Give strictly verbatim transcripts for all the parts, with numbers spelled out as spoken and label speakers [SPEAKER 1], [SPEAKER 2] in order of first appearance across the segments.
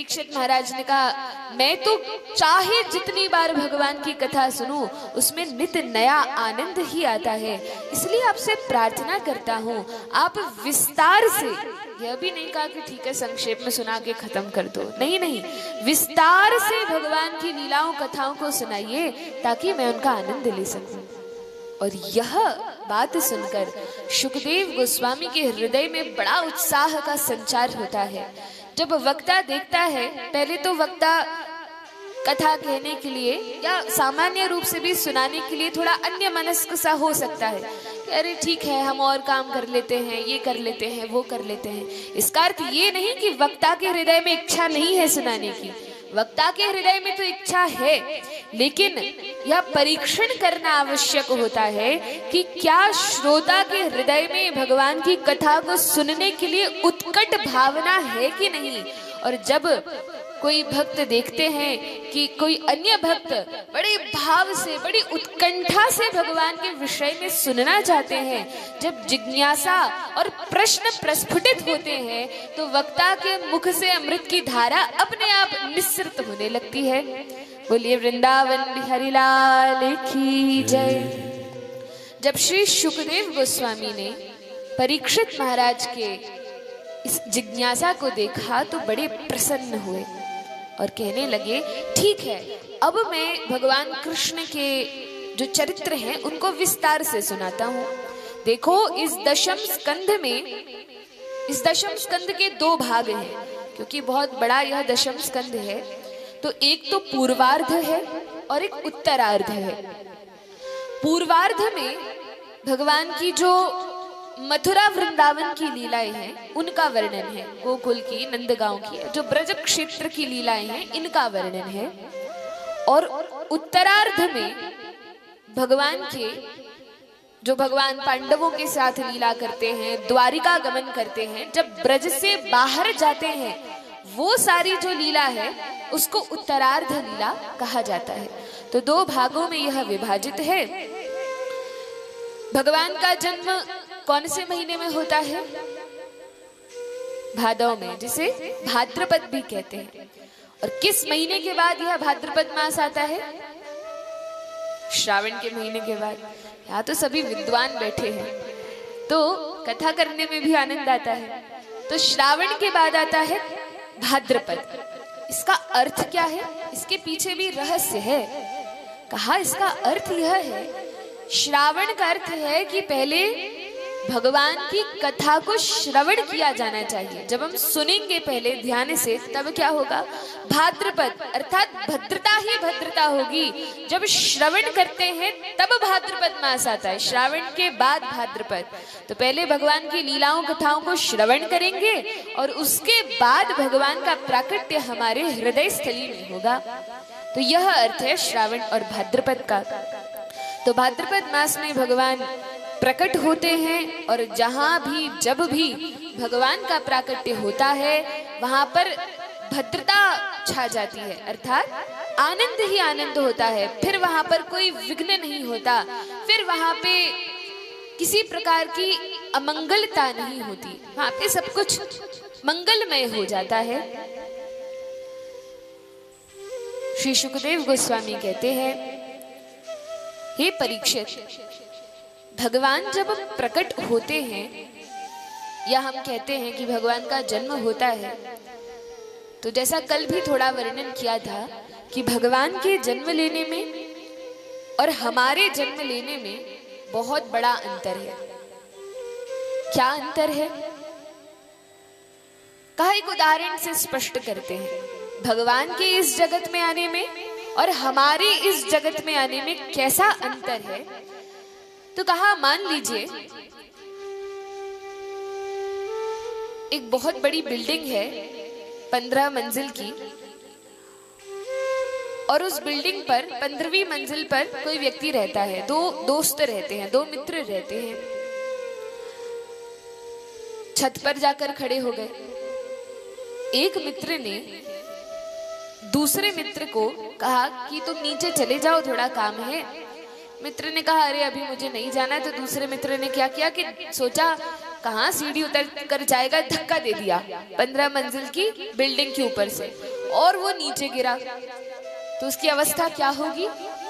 [SPEAKER 1] परीक्षित महाराज ने कहा, मैं तो चाहे जितनी बार भगवान की कथा सुनूं उसमें नित नया आनंद ही आता है, इसलिए आपसे प्रार्थना करता हूं आप विस्तार से, यह भी नहीं कहा कि ठीक है संक्षेप में सुना के खत्म कर दो, नहीं नहीं, विस्तार से भगवान की लीलाओं कथाओं को सुनाइए ताकि मैं उनका आनंद ले सकूं। और यह बात सुनकर शुकदेव गोस्वामी के हृदय में बड़ा उत्साह का संचार होता है। जब वक्ता देखता है, पहले तो वक्ता कथा कहने के लिए या सामान्य रूप से भी सुनाने के लिए थोड़ा अन्य मनस्क सा हो सकता है कि अरे ठीक है हम और काम कर लेते हैं, ये कर लेते हैं, वो कर लेते हैं। इसका अर्थ ये नहीं कि वक्ता के हृदय में इच्छा नहीं है सुनाने की, वक्ता के हृदय में तो इच्छा है, लेकिन यह परीक्षण करना आवश्यक होता है कि क्या श्रोता के हृदय में भगवान की कथा को सुनने के लिए उत्कट भावना है कि नहीं। और जब कोई भक्त देखते हैं कि कोई अन्य भक्त बड़े भाव से, बड़ी उत्कंठा से भगवान के विषय में सुनना चाहते हैं, जब जिज्ञासा और प्रश्न प्रस्फुटित होते हैं, तो वक्ता के मुख से अमृत की धारा अपने आप निस्सृत होने लगती है। बोलिए वृंदावन बिहारी लाल की जय। जब श्री शुकदेव गोस्वामी ने परीक्षित महाराज के इस जिज्ञासा को देखा तो बड़े प्रसन्न हुए और कहने लगे, ठीक है अब मैं भगवान कृष्ण के जो चरित्र हैं उनको विस्तार से सुनाता हूँ। देखो इस दशम स्कंध में, इस दशम स्कंध के दो भाग हैं, क्योंकि बहुत बड़ा यह दशम स्कंध है, तो एक तो पूर्वार्ध है और एक उत्तरार्ध है। पूर्वार्ध में भगवान की जो मथुरा वृंदावन की लीलाएं हैं उनका वर्णन है, गोकुल की, नंदगांव की, जो ब्रज क्षेत्र की लीलाएं हैं इनका वर्णन है। और उत्तरार्ध में भगवान के जो भगवान पांडवों के साथ लीला करते हैं, द्वारिका गमन करते हैं, जब ब्रज से बाहर जाते हैं, वो सारी जो लीला है उसको उत्तरार्ध लीला कहा जाता है। तो दो भागों में यह विभाजित है। भगवान का जन्म कौन से महीने में होता है? भादव में, जिसे भाद्रपद भी कहते हैं। और किस महीने के बाद यह भाद्रपद मास आता है? श्रावण के महीने के बाद। यहाँ तो सभी विद्वान बैठे हैं तो कथा करने में भी आनंद आता है। तो श्रावण के बाद आता है भाद्रपद। इसका अर्थ क्या है? इसके पीछे भी रहस्य है। कहा इसका अर्थ यह है, श्रावण का अर्थ है कि पहले भगवान की कथा को श्रवण किया जाना चाहिए। जब हम सुनेंगे पहले ध्यान से, तब क्या होगा? भाद्रपद अर्थात भद्रता ही भद्रता होगी। जब श्रवण करते हैं तब भाद्रपद मास आता है, श्रावण के बाद भाद्रपद। तो पहले भगवान की लीलाओं कथाओं को श्रवण करेंगे और उसके बाद भगवान का प्राकट्य हमारे हृदय स्थली में होगा। तो यह अर्थ है श्रावण और भाद्रपद का। तो भाद्रपद मास में भगवान प्रकट होते हैं और जहां भी जब भी भगवान का प्राकट्य होता है वहां पर भद्रता छा जाती है, अर्थात आनंद ही आनंद होता है। फिर वहां पर कोई विघ्न नहीं होता, फिर वहां पे किसी प्रकार की अमंगलता नहीं होती, वहां पे सब कुछ मंगलमय हो जाता है। श्री शुकदेव गोस्वामी कहते हैं, हे परीक्षित, भगवान जब प्रकट होते हैं या हम कहते हैं कि भगवान का जन्म होता है, तो जैसा कल भी थोड़ा वर्णन किया था कि भगवान के जन्म लेने में और हमारे जन्म लेने में बहुत बड़ा अंतर है। क्या अंतर है? कहा एक उदाहरण से स्पष्ट करते हैं। भगवान के इस जगत में आने में और हमारे इस जगत में आने में कैसा अंतर है? तो कहा मान लीजिए एक बहुत बड़ी बिल्डिंग है, पंद्रह मंजिल की, और उस बिल्डिंग पर पंद्रहवीं मंजिल पर कोई व्यक्ति रहता है, दो दोस्त रहते हैं, दो मित्र रहते हैं। छत पर जाकर खड़े हो गए। एक मित्र ने दूसरे मित्र को कहा कि तुम नीचे चले जाओ, थोड़ा काम है। मित्र ने कहा अरे अभी मुझे नहीं जाना। तो दूसरे मित्र ने क्या किया कि सोचा कहाँ सीढ़ी उतर कर जाएगा, धक्का दे दिया पंद्रह मंजिल की बिल्डिंग के ऊपर से, और वो नीचे गिरा तो उसकी अवस्था क्या होगी?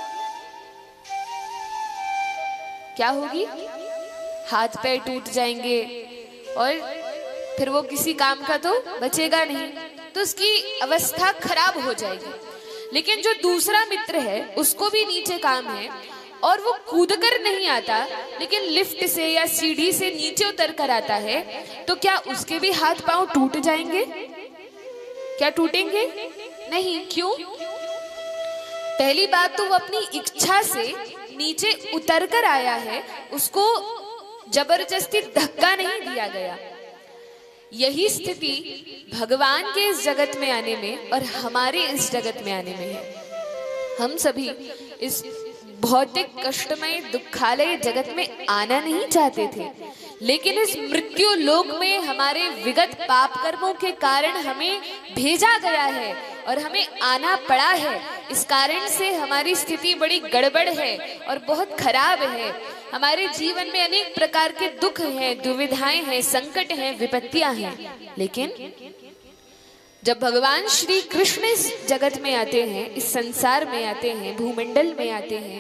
[SPEAKER 1] क्या होगी? हाथ पैर टूट जाएंगे और फिर वो किसी काम का तो बचेगा नहीं, तो उसकी अवस्था खराब हो जाएगी। लेकिन जो दूसरा मित्र है उसको भी नीचे काम है और वो कूदकर नहीं आता लेकिन लिफ्ट से या सीढ़ी से नीचे उतर कर आता है, तो क्या उसके भी हाथ पांव टूट जाएंगे? क्या टूटेंगे? नहीं। क्यों? पहली बात तो वो अपनी इच्छा से नीचे उतर कर आया है, उसको जबरदस्ती धक्का नहीं दिया गया। यही स्थिति भगवान के इस जगत में आने में और हमारे इस जगत में आने में है। हम सभी इस भौतिक कष्टमय दुखालय जगत में आना नहीं चाहते थे, लेकिन इस मृत्यु लोक में हमारे विगत पाप कर्मों के कारण हमें भेजा गया है और हमें आना पड़ा है। इस कारण से हमारी स्थिति बड़ी गड़बड़ है और बहुत खराब है। हमारे जीवन में अनेक प्रकार के दुख हैं, दुविधाएं हैं, संकट हैं, विपत्तियां हैं। लेकिन जब भगवान श्री कृष्ण इस जगत में आते हैं, इस संसार में आते हैं, भूमंडल में आते हैं,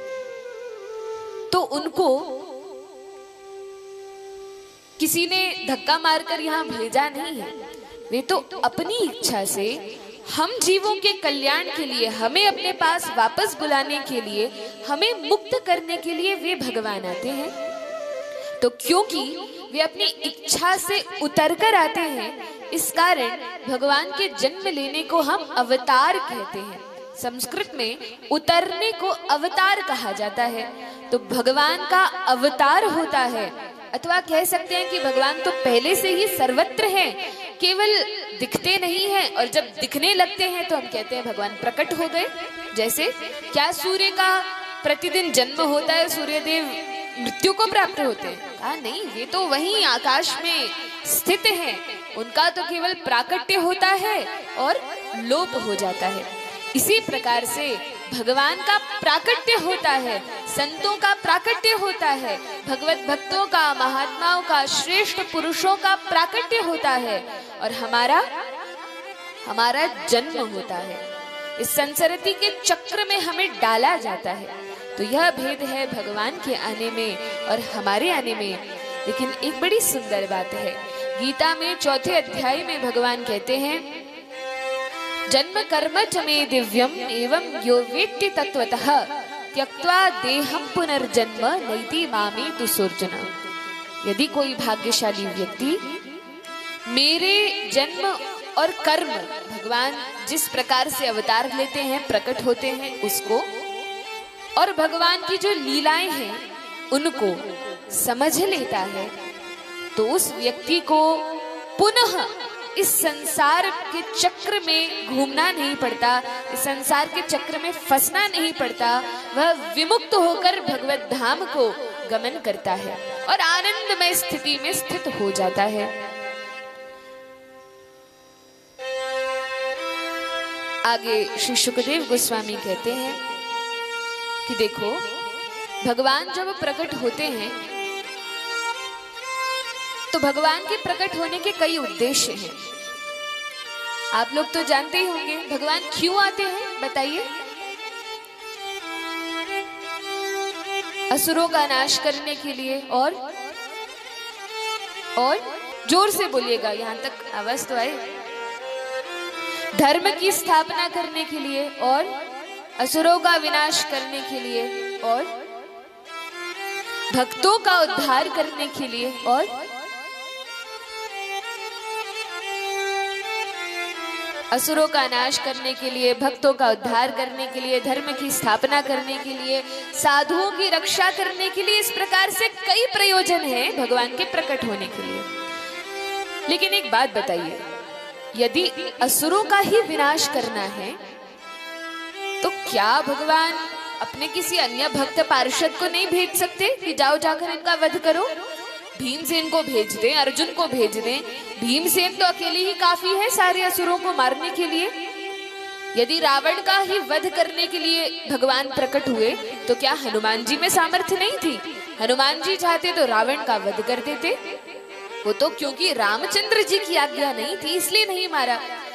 [SPEAKER 1] तो उनको किसी ने धक्का मारकर यहाँ भेजा नहीं है। वे तो अपनी इच्छा से हम जीवों के कल्याण के लिए, हमें अपने पास वापस बुलाने के लिए, हमें मुक्त करने के लिए वे भगवान आते हैं। तो क्योंकि वे अपनी इच्छा से उतर कर आते हैं, इस कारण भगवान के जन्म लेने को हम अवतार कहते हैं। संस्कृत में उतरने को अवतार कहा जाता है। तो भगवान का अवतार होता है, अथवा कह सकते हैं कि भगवान तो पहले से ही सर्वत्र हैं, केवल दिखते नहीं हैं, और जब दिखने लगते हैं तो हम कहते हैं भगवान प्रकट हो गए। जैसे क्या सूर्य का प्रतिदिन जन्म होता है, सूर्यदेव मृत्यु को प्राप्त होते हैं? कहा नहीं, वे तो वहीं आकाश में स्थित हैं, उनका तो केवल प्राकट्य होता है और लोप हो जाता है। इसी प्रकार से भगवान का प्राकट्य होता है, संतों का प्राकट्य होता है, भगवत भक्तों का, महात्माओं का, श्रेष्ठ पुरुषों का प्राकट्य होता है, और हमारा हमारा जन्म होता है। इस संसरती के चक्र में हमें डाला जाता है। तो यह भेद है भगवान के आने में और हमारे आने में। लेकिन एक बड़ी सुंदर बात है, गीता में चौथे अध्याय में भगवान कहते हैं, जन्म कर्म च मे दिव्यम एवं यो वेत्ति तत्वतः त्यक्त्वा देहं पुनर्जन्म नैति मामे तु सुर्जना। यदि कोई भाग्यशाली व्यक्ति मेरे जन्म और कर्म, भगवान जिस प्रकार से अवतार लेते हैं, प्रकट होते हैं, उसको, और भगवान की जो लीलाएं हैं उनको समझ लेता है, तो उस व्यक्ति को पुनः इस संसार के चक्र में घूमना नहीं पड़ता, इस संसार के चक्र में फंसना नहीं पड़ता। वह विमुक्त होकर भगवत धाम को गमन करता है और आनंदमय स्थिति में स्थित हो जाता है। आगे श्री सुखदेव गोस्वामी कहते हैं कि देखो, भगवान जब प्रकट होते हैं तो भगवान के प्रकट होने के कई उद्देश्य हैं। आप लोग तो जानते ही होंगे भगवान क्यों आते हैं, बताइए। असुरों का नाश करने के लिए, और और जोर से बोलिएगा, यहां तक आवाज तो आए। धर्म की स्थापना करने के लिए, और असुरों का विनाश करने के लिए, और भक्तों का उद्धार करने के लिए, और असुरों का नाश करने के लिए, भक्तों का उद्धार करने के लिए, धर्म की स्थापना करने के लिए, साधुओं की रक्षा करने के लिए। इस प्रकार से कई प्रयोजन हैं भगवान के प्रकट होने के लिए। लेकिन एक बात बताइए, यदि असुरों का ही विनाश करना है तो क्या भगवान अपने किसी अन्य भक्त पार्षद को नहीं भेज सकते कि जाओ जाकर इनका वध करो? भीमसेन को भेज दें, अर्जुन को भेज दें। भीमसेन तो अकेले ही काफी है सारे असुरों को मारने के लिए। यदि रावण का ही वध करने के लिए भगवान प्रकट हुए तो क्या हनुमान जी में सामर्थ्य नहीं थी? हनुमान जी चाहते तो रावण का वध कर देते। वो तो क्योंकि रामचंद्र जी की आज्ञा नहीं थी इसलिए नहीं मारा।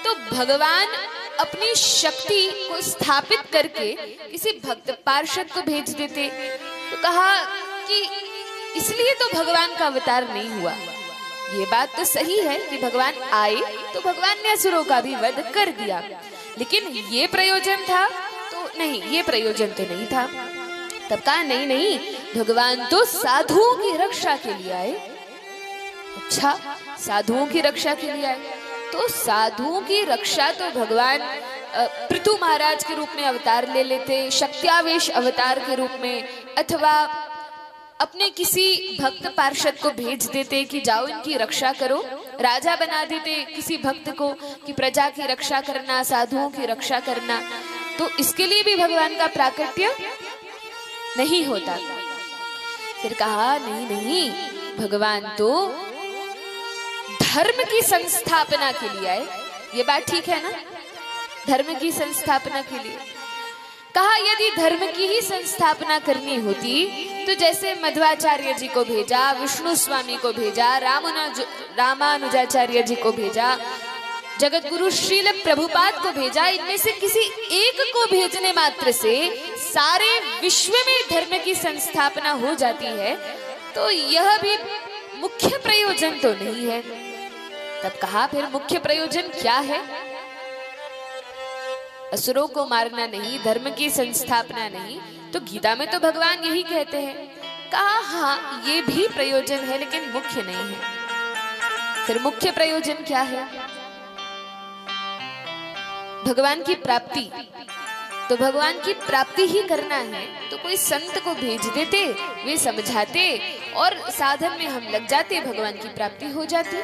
[SPEAKER 1] तो भगवान अपनी शक्ति को स्थापित करके किसी भक्त पार्षद को भेज देते। तो कहा कि इसलिए तो भगवान का अवतार नहीं हुआ। ये बात तो सही है कि भगवान आए तो भगवान ने असुरों का भी वध कर दिया, लेकिन ये प्रयोजन था तो नहीं, ये प्रयोजन तो नहीं था। तब कहा नहीं नहीं, भगवान तो साधुओं की रक्षा के लिए आए। अच्छा, साधुओं की रक्षा के लिए आए, तो साधुओं की रक्षा तो भगवान पृथु महाराज के रूप में अवतार ले लेते, शक्त्यावेश अवतार के रूप में, अथवा अपने किसी भक्त पार्षद को भेज देते कि जाओ इनकी रक्षा करो। राजा बना देते किसी भक्त को कि प्रजा की रक्षा करना, साधुओं की रक्षा करना। तो इसके लिए भी भगवान का प्राकट्य नहीं होता। फिर कहा नहीं नहीं, भगवान तो धर्म की संस्थापना के लिए आए। ये बात ठीक है ना, धर्म की संस्थापना के लिए। कहा यदि धर्म की ही संस्थापना करनी होती तो जैसे मध्वाचार्य जी को भेजा, विष्णु स्वामी को भेजा, रामानुज रामानुजाचार्य जी को भेजा, जगत गुरु श्रील प्रभुपाद को भेजा, इनमें से किसी एक को भेजने मात्र से सारे विश्व में धर्म की संस्थापना हो जाती है। तो यह भी मुख्य प्रयोजन तो नहीं है। तब कहा फिर मुख्य प्रयोजन क्या है? असुरों को मारना नहीं, धर्म की संस्थापना नहीं। तो गीता में तो भगवान यही कहते हैं। कहा हाँ, ये भी प्रयोजन है लेकिन मुख्य नहीं है। फिर मुख्य प्रयोजन क्या है? भगवान की प्राप्ति। तो भगवान की प्राप्ति ही करना है तो कोई संत को भेज देते, वे समझाते और साधन में हम लग जाते, भगवान की प्राप्ति हो जाती।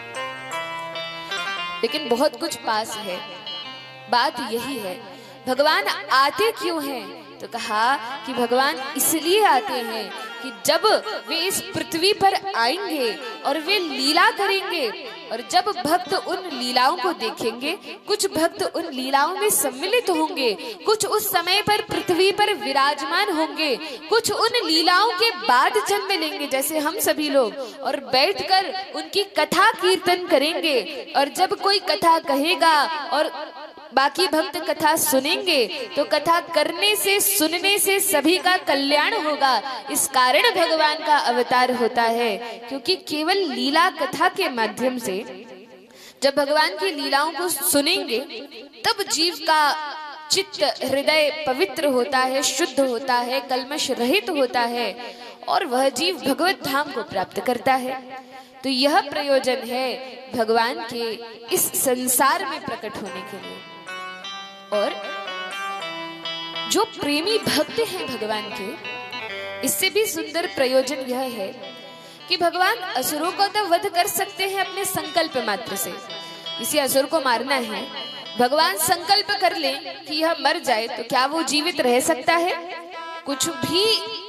[SPEAKER 1] लेकिन बहुत कुछ पास है। बात यही है, भगवान आते क्यों हैं? तो कहा कि भगवान इसलिए आते हैं कि जब वे इस पृथ्वी पर आएंगे और वे लीला करेंगे, और जब भक्त उन लीलाओं को देखेंगे, कुछ भक्त उन लीलाओं में सम्मिलित होंगे, कुछ उस समय पर पृथ्वी पर विराजमान होंगे, कुछ उन लीलाओं के बाद जन्म लेंगे जैसे हम सभी लोग, और बैठकर उनकी कथा कीर्तन करेंगे। और जब कोई कथा कहेगा और बाकी भक्त कथा सुनेंगे तो कथा करने से, सुनने से सभी का कल्याण होगा। इस कारण भगवान का अवतार होता है, क्योंकि केवल लीला कथा के माध्यम से जब भगवान की लीलाओं को सुनेंगे तब जीव का चित्त, हृदय पवित्र होता है, शुद्ध होता है, कल्मश रहित होता है और वह जीव भगवत धाम को प्राप्त करता है। तो यह प्रयोजन है भगवान के इस संसार में प्रकट होने के लिए। और जो प्रेमी भक्त हैं भगवान के, इससे भी सुंदर प्रयोजन यह है कि भगवान असुरों को तो वध कर सकते हैं अपने संकल्प मात्र से। किसी असुर को मारना है, भगवान संकल्प कर ले कि यह मर जाए, तो क्या वो जीवित रह सकता है? कुछ भी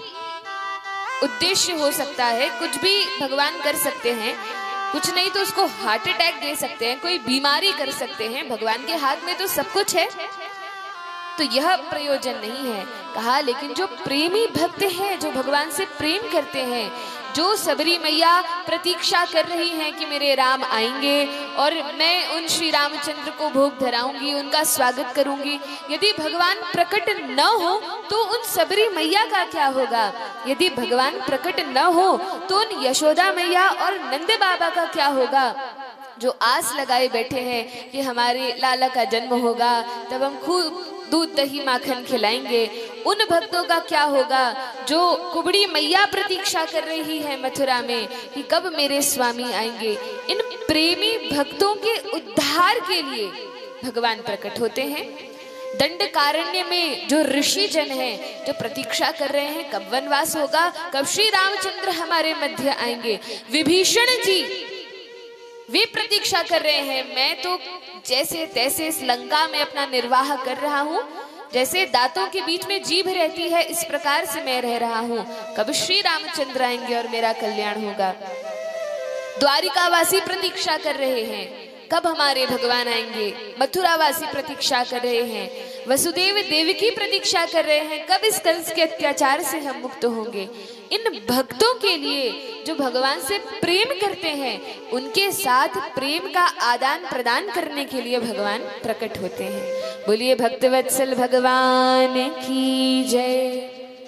[SPEAKER 1] उद्देश्य हो सकता है, कुछ भी भगवान कर सकते हैं। कुछ नहीं तो उसको हार्ट अटैक दे सकते हैं, कोई बीमारी कर सकते हैं। भगवान के हाथ में तो सब कुछ है। तो यह प्रयोजन नहीं है। कहा लेकिन जो प्रेमी भक्त हैं, जो भगवान से प्रेम करते हैं, जो सबरी मैया प्रतीक्षा कर रही हैं कि मेरे राम आएंगे और मैं उन श्री रामचंद्र को भोग धराऊंगी, उनका स्वागत करूंगी। यदि भगवान प्रकट न हो तो उन सबरी मैया का क्या होगा? यदि भगवान प्रकट न हो तो उन यशोदा मैया और नंद बाबा का क्या होगा? जो आस लगाए बैठे हैं कि हमारे लाला का जन्म होगा, तब हम खूब दूध दही माखन खिलाएंगे, उन भक्तों का क्या होगा? जो कुबड़ी मैया प्रतीक्षा कर रही है मथुरा में कि कब मेरे स्वामी आएंगे। इन प्रेमी भक्तों के उद्धार के लिए भगवान प्रकट होते हैं। दंडकारण्य में जो ऋषि जन हैं, जो प्रतीक्षा कर रहे हैं कब वनवास होगा, कब श्री रामचंद्र हमारे मध्य आएंगे। विभीषण जी वे प्रतीक्षा कर रहे हैं, मैं तो जैसे तैसे इस लंका में अपना निर्वाह कर रहा हूँ, जैसे दांतों के बीच में जीभ रहती है इस प्रकार से मैं रह रहा हूँ, कब श्री रामचंद्र आएंगे और मेरा कल्याण होगा। द्वारिकावासी प्रतीक्षा कर रहे हैं, कब हमारे भगवान आएंगे। मथुरावासी प्रतीक्षा कर रहे हैं, वसुदेव देवकी प्रतीक्षा कर रहे हैं, कब इस कंस के अत्याचार से हम मुक्त होंगे। इन भक्तोों के लिए जो भगवान से प्रेम करते हैं, उनके साथ प्रेम का आदान प्रदान करने के लिए भगवान प्रकट होते हैं। बोलिए भक्तवत्सल भगवान की जय।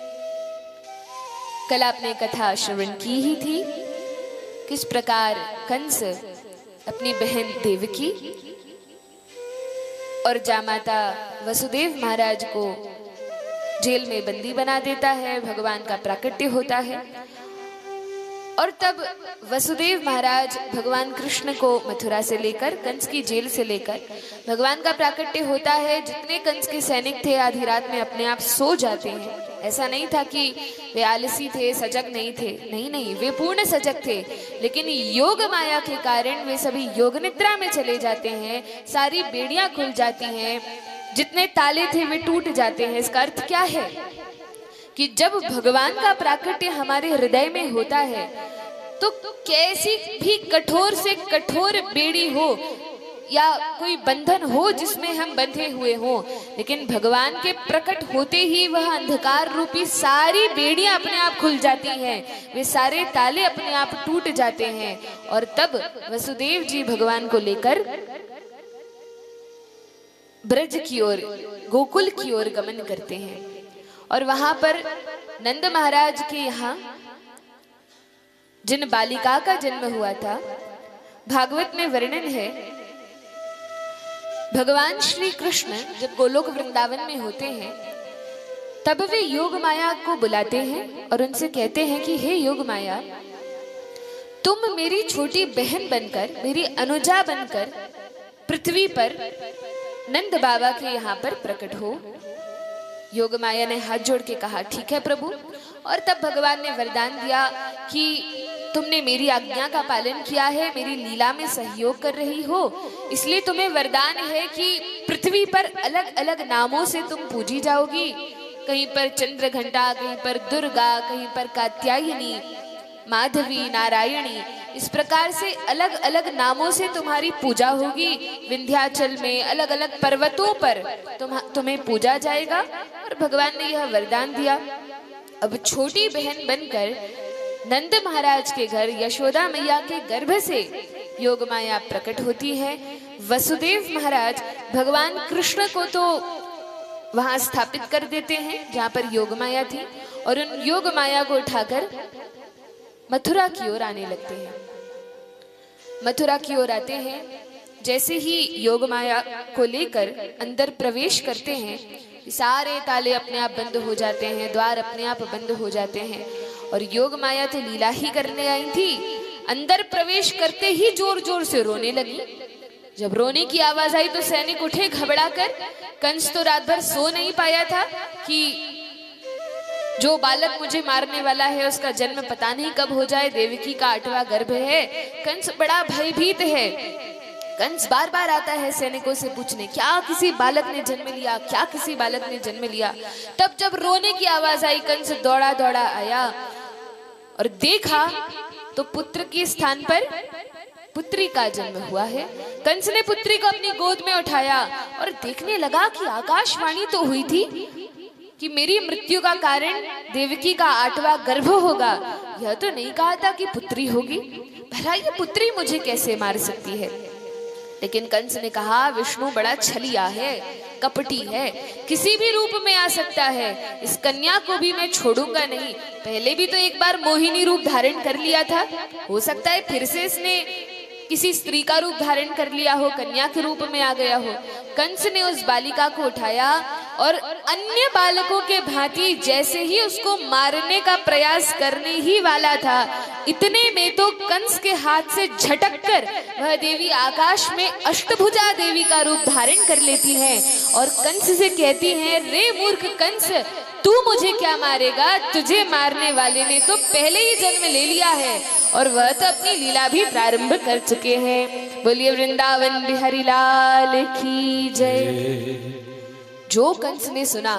[SPEAKER 1] कल आपने कथा श्रवण की ही थी, किस प्रकार कंस अपनी बहन देवकी और जामाता वसुदेव महाराज को जेल में बंदी बना देता है। भगवान का प्राकट्य होता है और तब वसुदेव महाराज भगवान कृष्ण को मथुरा से लेकर, कंस की जेल से लेकर भगवान का प्राकट्य होता है। जितने कंस के सैनिक थे आधी रात में अपने आप सो जाते हैं। ऐसा नहीं था कि वे आलसी थे, सजग नहीं थे, नहीं नहीं, वे पूर्ण सजग थे, लेकिन योग माया के कारण वे सभी योग निद्रा में चले जाते हैं। सारी बेड़ियां खुल जाती हैं, जितने ताले थे वे टूट जाते हैं। इसका अर्थ क्या है कि जब भगवान का प्राकट्य हमारे हृदय में होता है तो कैसी भी कठोर से कठोर बेड़ी हो या कोई बंधन हो जिसमें हम बंधे हुए हो, लेकिन भगवान के प्रकट होते ही वह अंधकार रूपी सारी बेड़ियां अपने आप खुल जाती हैं, वे सारे ताले अपने आप टूट जाते हैं। और तब वसुदेव जी भगवान को लेकर ब्रज की ओर, गोकुल की ओर गमन करते हैं। और वहां पर नंद महाराज के यहाँ जिन बालिका का जन्म हुआ था, भागवत में वर्णन है, भगवान श्री कृष्ण जब गोलोक वृंदावन में होते हैं तब वे योग माया को बुलाते हैं और उनसे कहते हैं कि हे योग माया, तुम मेरी छोटी बहन बनकर, मेरी अनुजा बनकर पृथ्वी पर नंद बाबा के यहाँ पर प्रकट हो। योग माया ने हाथ जोड़ के कहा ठीक है प्रभु। और तब भगवान ने वरदान दिया कि तुमने मेरी आज्ञा का पालन किया है, मेरी लीला में सहयोग कर रही हो, इसलिए तुम्हें वरदान है कि पृथ्वी पर अलग अलग नामों से तुम पूजी जाओगी। कहीं पर चंद्र घंटा, कहीं पर दुर्गा, कहीं पर कात्यायनी, माधवी, नारायणी, इस प्रकार से अलग अलग नामों से तुम्हारी पूजा होगी। विंध्याचल में अलग अलग पर्वतों पर तुम तुम्हें पूजा जाएगा। और भगवान ने यह वरदान दिया। अब छोटी बहन बनकर नंद महाराज के घर यशोदा मैया के गर्भ से योग माया प्रकट होती है। वसुदेव महाराज भगवान कृष्ण को तो वहां स्थापित कर देते हैं जहां पर योग माया थी, और उन योग माया को उठाकर मथुरा की ओर आने लगते हैं। मथुरा की ओर आते हैं, जैसे ही योग माया को लेकर अंदर प्रवेश करते हैं, सारे ताले अपने आप बंद हो जाते हैं, द्वार अपने आप बंद हो जाते हैं। और योग माया तो लीला ही करने आई थी, अंदर प्रवेश करते ही जोर जोर से रोने लगी। जब रोने की आवाज आई तो सैनिक उठे घबरा कर। कंस तो रात भर सो नहीं पाया था कि जो बालक मुझे मारने वाला है उसका जन्म पता नहीं कब हो जाए, देवकी का आठवां गर्भ है। कंस बड़ा भयभीत है। कंस बार बार आता है सैनिकों से पूछने, क्या किसी बालक ने जन्म लिया, क्या किसी बालक ने जन्म लिया। तब जब रोने की आवाज आई, कंस दौड़ा दौड़ा आया और देखा तो पुत्र के स्थान पर पुत्री का जन्म हुआ है। कंस ने पुत्री को अपनी गोद में उठाया और देखने लगा कि आकाशवाणी तो हुई थी कि मेरी मृत्यु का कारण देवकी का आठवां गर्भ होगा। यह तो नहीं कहा था कि पुत्री होगी, भला ये पुत्री मुझे कैसे मार सकती है। लेकिन कंस ने कहा, विष्णु बड़ा छलिया है, कपटी है, किसी भी रूप में आ सकता है, इस कन्या को भी मैं छोड़ूंगा नहीं। पहले भी तो एक बार मोहिनी रूप धारण कर लिया था, हो सकता है फिर से इसने किसी स्त्री का रूप धारण कर लिया हो, कन्या के रूप में आ गया हो। कंस ने उस बालिका को उठाया और अन्य बालकों के भांति जैसे ही उसको मारने का प्रयास करने ही वाला था, इतने में तो कंस के हाथ से झटककर वह देवी आकाश में अष्टभुजा देवी का रूप धारण कर लेती है और कंस से कहती है, रे मूर्ख कंस, तू मुझे क्या मारेगा, तुझे मारने वाले ने तो पहले ही जन्म ले लिया है और वह तो अपनी लीला भी प्रारंभ कर चुके हैं। बोलिए वृंदावन बिहारी लाल की जय। जो कंस ने सुना,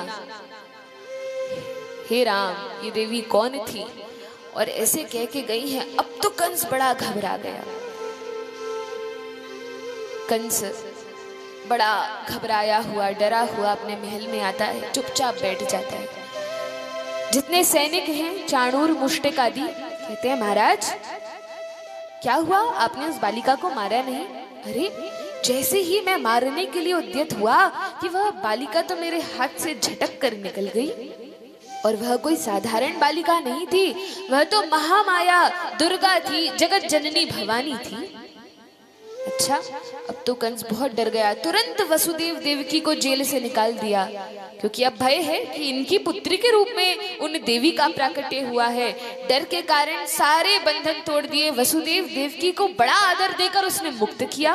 [SPEAKER 1] हे राम, ये देवी कौन थी और ऐसे कह के गई है, अब तो कंस बड़ा घबरा गया। कंस बड़ा घबराया हुआ, डरा हुआ अपने महल में आता है, चुपचाप बैठ जाता है। जितने सैनिक हैं, चाणूर, मुष्टिक आदि, कहते हैं महाराज क्या हुआ, आपने उस बालिका को मारा नहीं? अरे जैसे ही मैं मारने के लिए उद्यत हुआ कि वह बालिका तो मेरे हाथ से झटक कर निकल गई, और वह कोई साधारण बालिका नहीं थी, वह तो महामाया दुर्गा थी, जगत जननी भवानी थी। अच्छा, अब तो कंस बहुत डर गया, तुरंत वसुदेव देवकी को जेल से निकाल दिया, क्योंकि अब भय है कि इनकी पुत्री के रूप में उन देवी का प्राकट्य हुआ है। डर के कारण सारे बंधन तोड़ दिए, वसुदेव देवकी को बड़ा आदर देकर उसने मुक्त किया।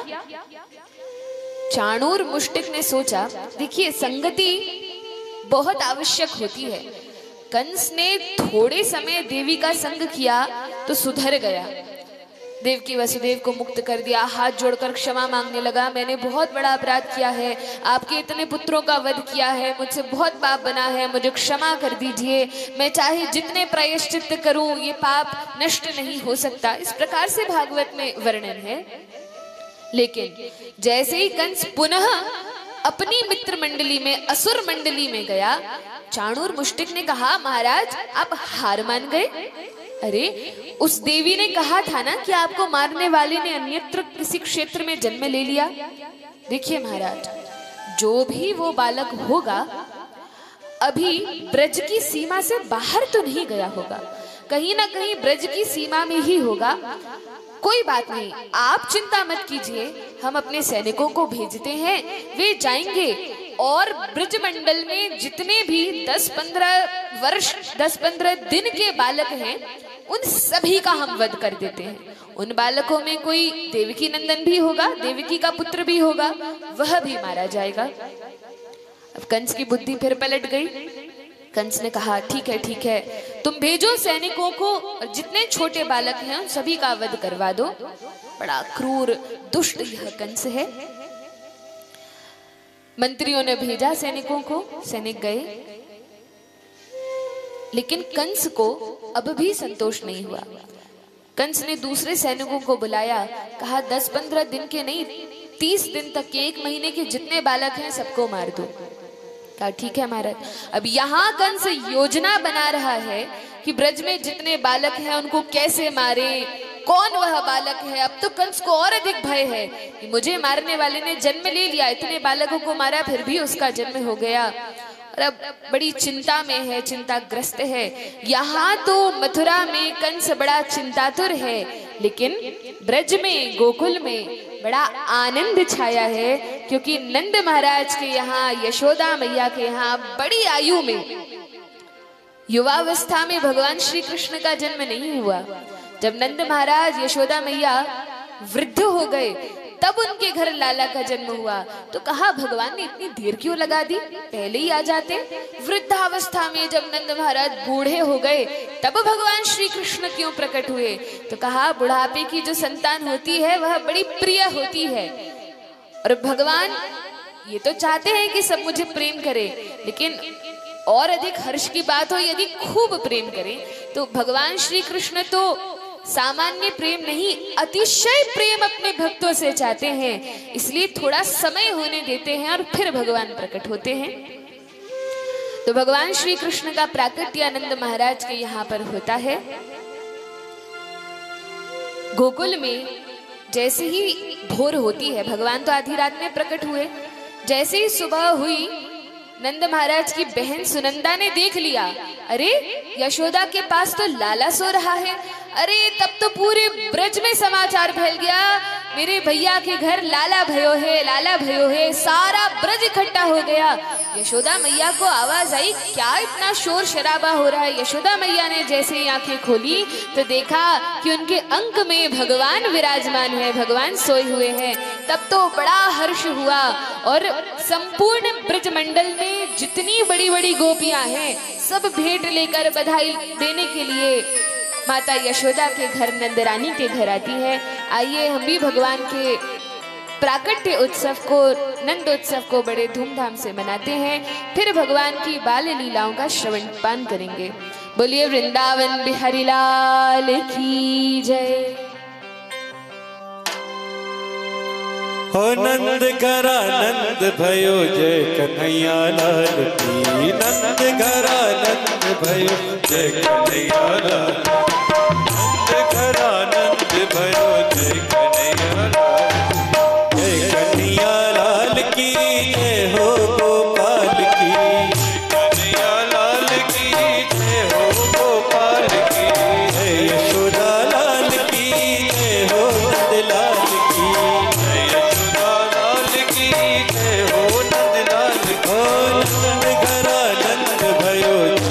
[SPEAKER 1] चाणूर मुष्टिक ने सोचा, देखिए संगति बहुत आवश्यक होती है। कंस ने थोड़े समय देवी का संग किया तो सुधर गया, देवकी वसुदेव को मुक्त कर दिया, हाथ जोड़कर क्षमा मांगने लगा, मैंने बहुत बड़ा अपराध किया है, आपके इतने पुत्रों का वध किया है, मुझसे बहुत पाप बना है, मुझे क्षमा कर दीजिए, मैं चाहे जितने प्रायश्चित करूं ये पाप नष्ट नहीं हो सकता। इस प्रकार से भागवत में वर्णन है। लेकिन जैसे ही कंस पुनः अपनी मित्र मंडली में, असुर मंडली में गया, चाणूर मुष्टिक ने कहा, महाराज आप हार मान गए? अरे उस देवी ने कहा था ना कि आपको मारने वाले ने अन्यत्र किसी क्षेत्र में जन्म ले लिया। देखिए महाराज, जो भी वो बालक होगा अभी ब्रज की सीमा से बाहर तो नहीं गया होगा, कहीं ना कहीं ब्रज की सीमा में ही होगा। कोई बात नहीं, आप चिंता मत कीजिए, हम अपने सैनिकों को भेजते हैं, वे जाएंगे और ब्रजमंडल में जितने भी दस पंद्रह वर्ष दस पंद्रह दिन के बालक हैं उन सभी का हम वध कर देते हैं। उन बालकों में कोई देवकी नंदन भी होगा, देवकी का पुत्र भी होगा, वह भी मारा जाएगा। अब कंस की बुद्धि फिर पलट गई। कंस ने कहा, ठीक है ठीक है, तुम भेजो सैनिकों को, जितने छोटे बालक हैं उन सभी का वध करवा दो। बड़ा क्रूर दुष्ट यह कंस है। मंत्रियों ने भेजा सैनिकों को, सैनिक गए, लेकिन कंस को अब भी संतोष नहीं हुआ। कंस ने दूसरे सैनिकों को बुलाया, कहा दस पंद्रह दिन के नहीं, तीस दिन तक के, एक महीने के जितने बालक हैं सबको मार दो। कहा ठीक है महाराज। अब यहाँ कंस योजना बना रहा है कि ब्रज में जितने बालक हैं उनको कैसे मारे, कौन वह बालक है। अब तो कंस को और अधिक भय है कि मुझे मारने वाले ने जन्म ले लिया, इतने बालकों को मारा फिर भी उसका जन्म हो गया, और अब बड़ी चिंता में है, चिंताग्रस्त है। यहाँ तो मथुरा में कंस बड़ा चिंतातुर है, लेकिन ब्रज में, गोकुल में बड़ा आनंद छाया है, क्योंकि नंद महाराज के यहाँ, यशोदा मैया के यहाँ बड़ी आयु में, युवावस्था में भगवान श्री कृष्ण का जन्म नहीं हुआ। जब नंद महाराज, यशोदा मैया वृद्ध हो गए तब उनके घर लाला का जन्म हुआ। तो कहा भगवान ने इतनी देर क्यों लगा दी, पहले ही आ जाते। वृद्धावस्था में जब नंद महाराज बूढ़े हो गए तब भगवान श्री कृष्ण क्यों प्रकट हुए। तो कहा बुढ़ापे की जो संतान होती है वह बड़ी प्रिय होती है, और भगवान ये तो चाहते हैं कि सब मुझे प्रेम करे, लेकिन और अधिक हर्ष की बात हो यदि खूब प्रेम करें, तो भगवान श्री कृष्ण तो सामान्य प्रेम नहीं, अतिशय प्रेम अपने भक्तों से चाहते हैं, इसलिए थोड़ा समय होने देते हैं और फिर भगवान प्रकट होते हैं। तो भगवान श्री कृष्ण का प्राकट्य आनंद महाराज के यहाँ पर होता है। गोकुल में जैसे ही भोर होती है, भगवान तो आधी रात में प्रकट हुए, जैसे ही सुबह हुई नंद महाराज की बहन सुनंदा ने देख लिया, अरे यशोदा के पास तो लाला सो रहा है। अरे तब तो पूरे ब्रज में समाचार फैल गया, मेरे भैया के घर लाला भयो है, लाला भयो है, सारा ब्रज इकट्ठा हो गया। यशोदा मैया को आवाज आई, क्या इतना शोर शराबा हो रहा है। यशोदा मैया ने जैसे ही आंखें खोली तो देखा कि उनके अंक में भगवान विराजमान है, भगवान सोए हुए हैं। तब तो बड़ा हर्ष हुआ, और संपूर्ण ब्रज मंडल में जितनी बड़ी बड़ी गोपियां हैं सब भेंट लेकर बधाई देने के लिए माता यशोदा के घर, नंदरानी के घर आती है। आइए हम भी भगवान के प्राकट्य उत्सव को, नंद उत्सव को बड़े धूमधाम से मनाते हैं, फिर भगवान की बाल लीलाओं का श्रवण पान करेंगे। बोलिए वृंदावन बिहारी लाल की जय।
[SPEAKER 2] हो नंद घरा नंद भयो जय कन्हैया लाल की, नंद घरा नंद भयो जय कन्हैया लाल, नंद घरा नंद भयो जय कन्हैया लाल, जय कन्हैया लाल की जय हो गोपाल की, कन्हैया लाल की जय हो गोपाल की, जय यशोदा लाल की जय हो नंद लाल की, जय यशोदा लाल की जय हो नंद लाल की, नंद घरा नंद भयो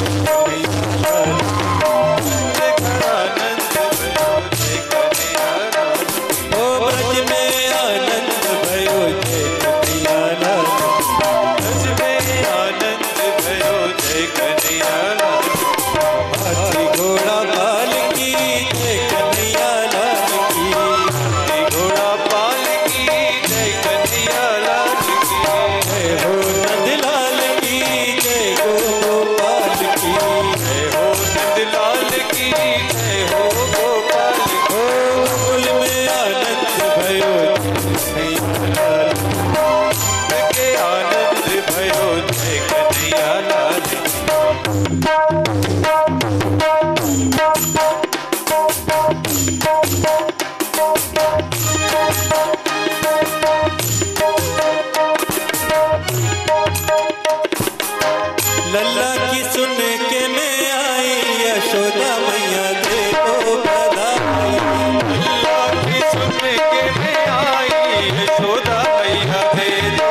[SPEAKER 2] लल्ला की सुन के मैं आई यशोदा मैया दे दो बधाई, लल्ला की सुन के मैं आई यशोदा मैया दे दो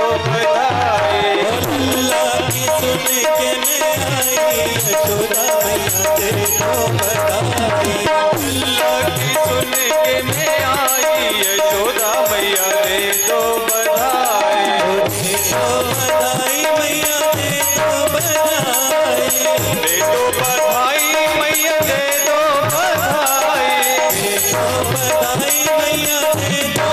[SPEAKER 2] बधाई, लल्ला की सुन के मैं आई यशोदा मैया दे दो बधाई, लल्ला की सुन के मैं आई यशोदा मैया दे दो बधाई, दे दो बधाई मैया दे दो बधाई, दे दो बधाई मैया दे दो बधाई, दे दो बधाई मैया दे दो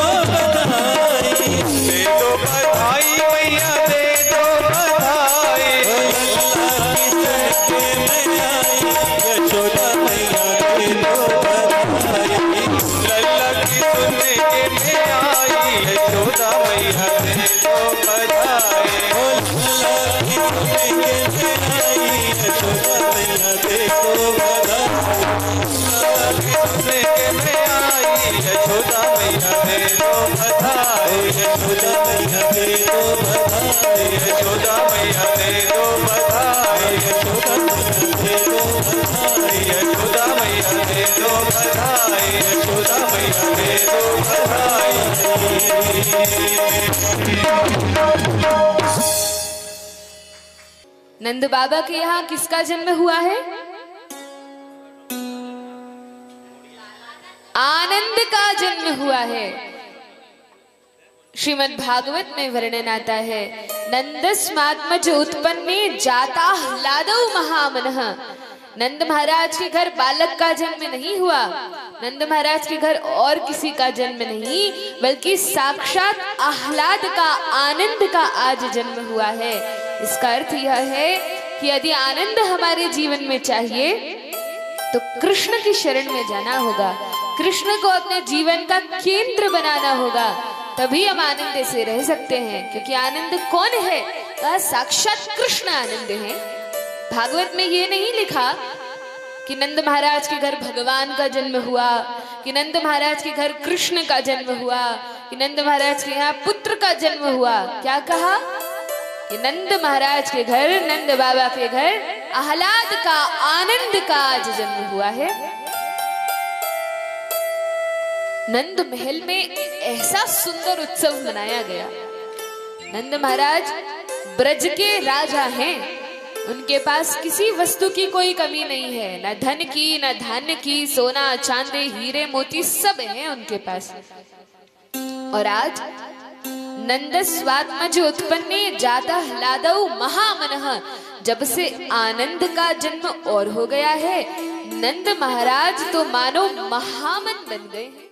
[SPEAKER 2] बधाई, दे दो बधाई मैया दे दो बधाई, लल्ला की सुन के मैं आई यशोदा मैया दे दो बधाई, लल्ला की सुन के मैं आई यशोदा मैया दे दो बधाई, लल्ला की सुन के मैं आई यशोदा मैया दे दो बधाई, लल्ला की सुन के मैं आई यशोदा मैया दे दो बधाई, यशोदा मैया दे दो बधाई, यशोदा मैया दे दो बधाई, यशोदा मैया दे दो बधाई, यशोदा मैया दे दो बधाई, यशोदा मैया दे दो बधाई।
[SPEAKER 1] नंद बाबा के यहाँ किसका जन्म हुआ है? आनंद का जन्म हुआ है। श्रीमद् भागवत में वर्णन आता है, नंदस्मात्मज उत्पन्ने जाता ह्लादौ महामनः। नंद महाराज के घर बालक का जन्म नहीं हुआ, नंद महाराज के घर और किसी का जन्म नहीं, बल्कि साक्षात आह्लाद का, आनंद का आज जन्म हुआ है। इसका अर्थ यह है कि यदि आनंद हमारे जीवन में चाहिए तो कृष्ण की शरण में जाना होगा, कृष्ण को अपने जीवन का केंद्र बनाना होगा, तभी हम आनंद से रह सकते हैं। क्योंकि आनंद कौन है? वह साक्षात कृष्ण आनंद है। भागवत में ये नहीं लिखा कि नंद महाराज के घर भगवान का जन्म हुआ, कि नंद महाराज के घर कृष्ण का जन्म हुआ, कि नंद महाराज के यहाँ पुत्र का जन्म हुआ। क्या कहा? कि नंद महाराज के घर, नंद बाबा के घर आह्लाद का, आनंद का आज जन्म हुआ है। नंद महल में ऐसा सुंदर उत्सव मनाया गया। नंद महाराज ब्रज के राजा हैं, उनके पास किसी वस्तु की कोई कमी नहीं है, न धन की, न धान्य की, सोना चांदी हीरे मोती सब हैं उनके पास। और आज नंदस्वात्मज उत्पन्ने जाता ह्लादौ महामनः, जब से आनंद का जन्म और हो गया है, नंद महाराज तो मानो महामन बन गए हैं।